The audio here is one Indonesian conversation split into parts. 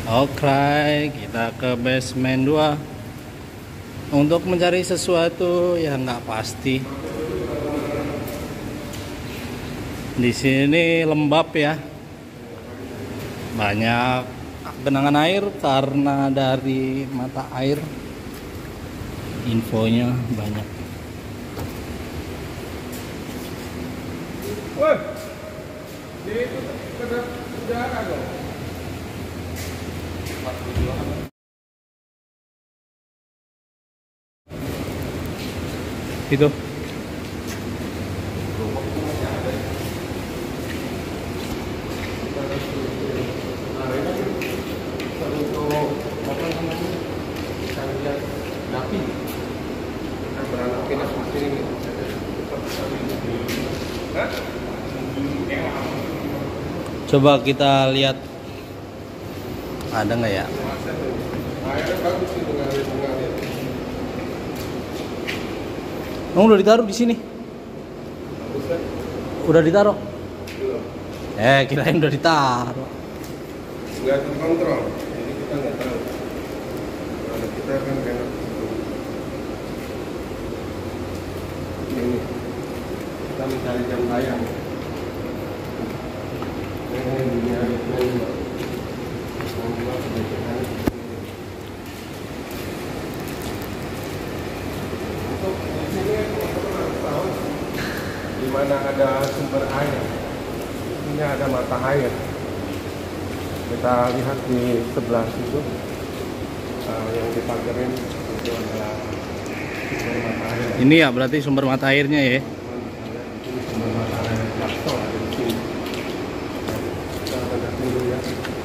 Oke, kita ke basement 2 untuk mencari sesuatu yang nggak pasti. Di sini lembab ya, banyak genangan air karena dari mata air. Infonya banyak. Woi, itu kena penjara dong. Itu coba kita lihat ada nggak ya? Udah ditaruh di sini? Udah ditaruh? Kirain udah ditaruh. Nggak terkontrol, jadi kita nggak tahu. Kalau kita kan enak ini kita mencari jam tayang. Ini dunia untuk di sini teman-teman tahu di mana ada sumber air. Ini ada mata air. Kita lihat di sebelah situ yang dipagerin itu adalah sumber mata air. Ini ya berarti sumber mata airnya ya. Ini sumber mata air Jaksel ada di sini. Kita lihat dulu ya.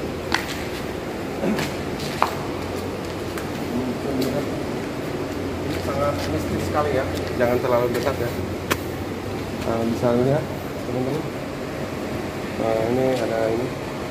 Ini sangat mistis sekali ya. Jangan terlalu dekat ya. Bisa lihat teman-teman. Ini ada ini.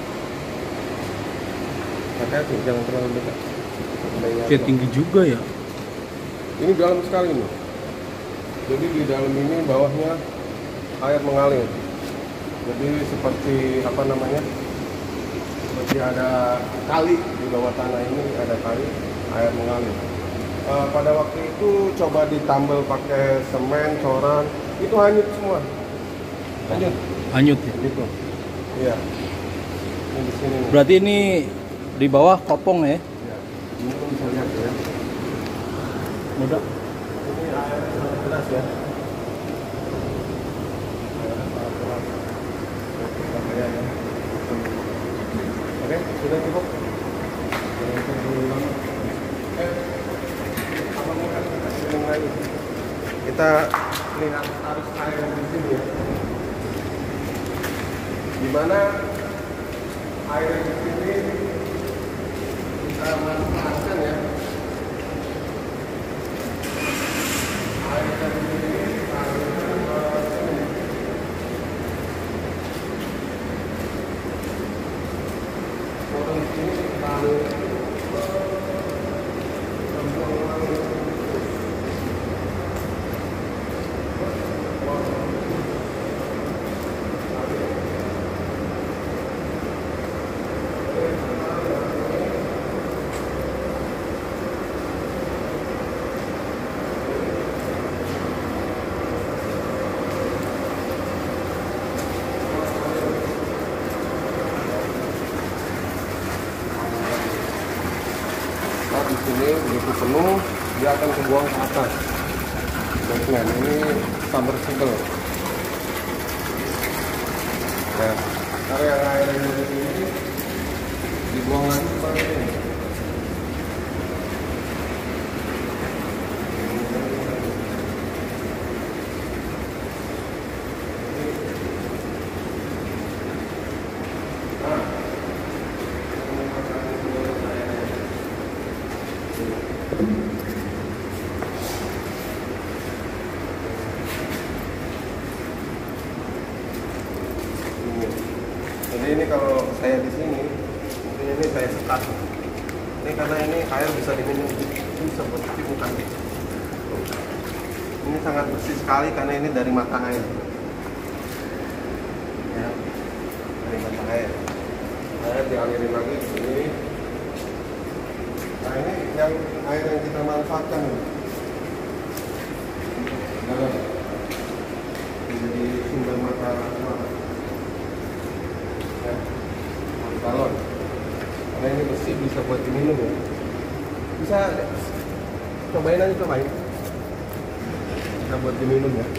Hati-hati, jangan terlalu dekat. Kayak tinggi juga ya. Ini dalam sekali nih. Jadi di dalam ini bawahnya air mengalir. Jadi seperti apa namanya? Seperti ada kali di bawah tanah ini ada kali air mengalir. Pada waktu itu coba ditambal pakai semen, coran, itu hanyut semua. Hanyut ya. Gitu. Iya. Ini di sini. Nih. Berarti ini di bawah kopong ya. Ya. Ini kan bisa lihat ya. Mudah. Ini air sangat deras ya. Oke, sudah cukup. Kita lihat arus air di sini ya. Di mana air di sini kita manfaatkan ya. Air dari sini di sini begitu penuh dia akan kebuang ke atas. Basement ini submersible. Nah, area air yang dari sini dibuang lagi ke mana ini? Jadi ini kalau saya di sini, mungkin ini saya sekat. Ini karena ini air bisa diminum, bisa buat cuci muka. Ini sangat bersih sekali karena ini dari mata air. Ya, dari mata air. Air dialirin lagi ke sini. Nah ini yang air yang kita manfaatkan nih. Jadi sumber mata ya, galon. Karena ini bersih, bisa buat diminum ya. Bisa cobain aja, cobain. Bisa buat diminum ya.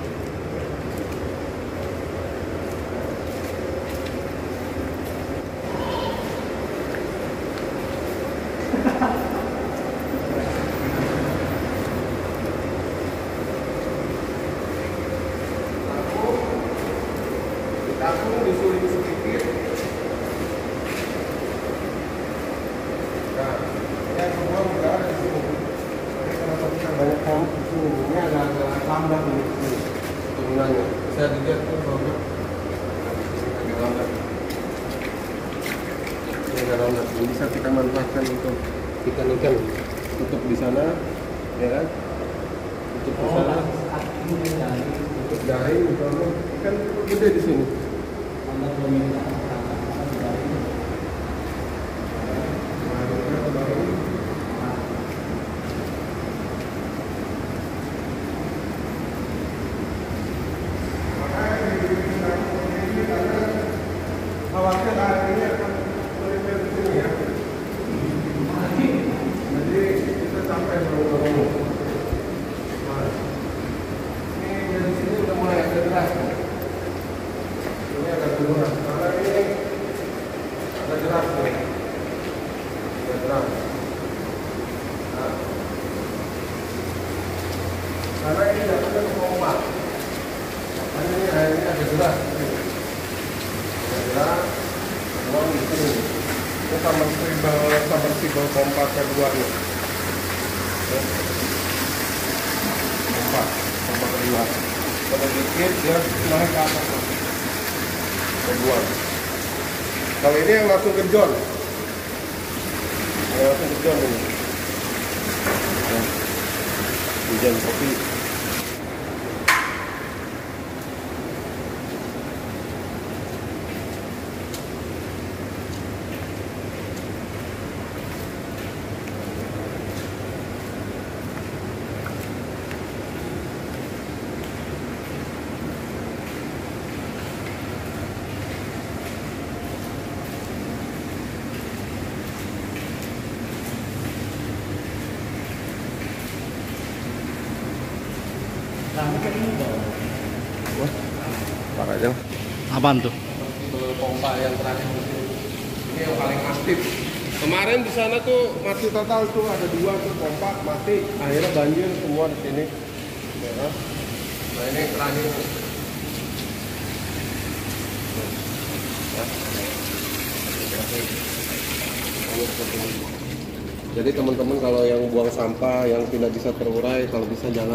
Aku disuling sedikit. Nah, yang kedua udah ada di sini. Tapi kenapa bisa banyak komik di sini? Ini ada tambah di sini turunannya. Bisa dilihat tuh kalau agak lambat. Ini agak lambat. Ini bisa kita manfaatkan untuk ikan-ikan. Tutup di sana, ya kan? Tutup di sana. Tutup daring, misalnya ikan gede di sini. Khawatir airnya akan melipir di sini ya. Jadi kita sampai belum. Nah, ini dari sini udah mulai agak deras. Ini agak deras. Karena ini agak deras nih. Agak deras. Nah, karena ini datangnya ke pompa. Karena ini airnya agak deras. Uang di sini. Ini submersible pompa kedua nih. Pompa kedua. Kalau dikit dia naik ke atas. Kedua. Kalau ini yang langsung ke John. Yang langsung ke John ini. Hujan kopi. Wah, parah aja. Apaan tuh? Pompa yang terakhir ini yang paling aktif. Kemarin di sana tuh mati total tuh, ada 2 tuh pompa mati. Akhirnya banjir semua di sini. Ya. Nah ini terakhir. Jadi teman-teman kalau yang buang sampah yang tidak bisa terurai, kalau bisa jangan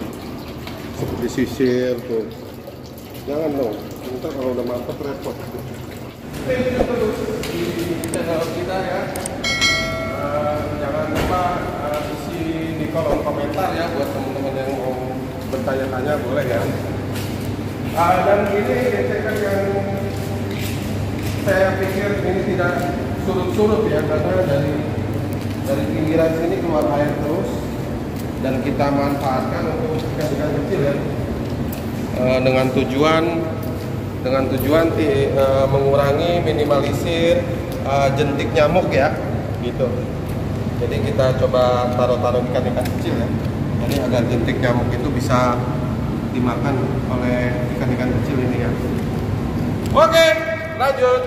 disisir tuh, jangan dong. Ntar kalau udah mantap repot. Terus di channel kita ya, jangan lupa isi di kolom komentar ya buat teman-teman yang mau bertanya-tanya, boleh ya. Dan ini gesekan yang saya pikir ini tidak surut-surut ya, karena dari pinggiran sini keluar air terus, dan kita manfaatkan untuk ikan-ikan kecil ya, dengan tujuan mengurangi, minimalisir jentik nyamuk ya, gitu. Jadi kita coba taruh ikan-ikan kecil ya, jadi agar jentik nyamuk itu bisa dimakan oleh ikan-ikan kecil ini ya. Oke, lanjut.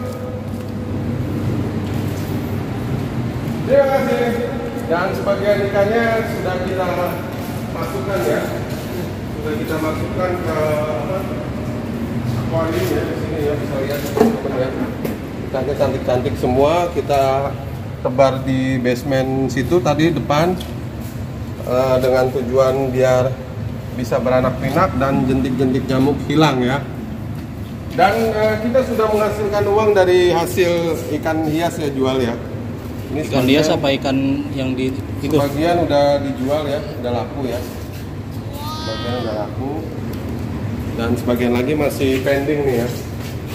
Terima kasih. Dan sebagian ikannya sudah kita masukkan ya, sudah kita masukkan ke akuarium ya, di sini ya, bisa lihat teman-teman ya. Ikannya cantik-cantik semua, kita tebar di basement situ tadi depan, dengan tujuan biar bisa beranak pinak dan jentik-jentik nyamuk hilang ya. Dan kita sudah menghasilkan uang dari hasil ikan hias ya, jual ya. Ini Ikan hias apa ikan yang di itu? Sebagian udah dijual ya, udah laku ya. Sebagian udah laku. Dan sebagian lagi masih pending nih ya.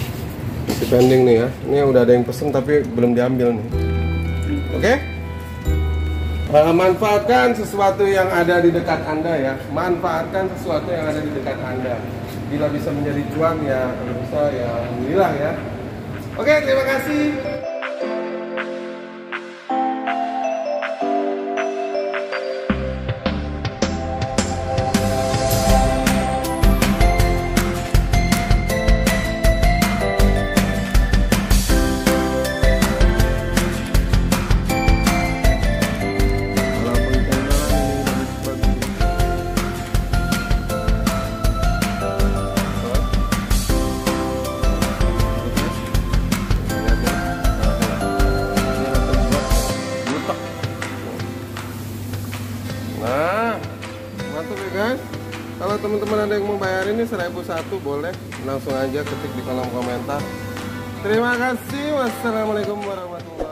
Masih pending nih ya. Ini udah ada yang pesen tapi belum diambil nih. Oke? Manfaatkan sesuatu yang ada di dekat Anda ya. Manfaatkan sesuatu yang ada di dekat Anda. Bila bisa menjadi cuan ya, kalau bisa ya alhamdulillah ya. Oke, terima kasih. Nah, mantap ya guys. Kalau teman-teman ada yang mau bayar ini 1.001 boleh langsung aja ketik di kolom komentar. Terima kasih. Wassalamualaikum warahmatullahi wabarakatuh.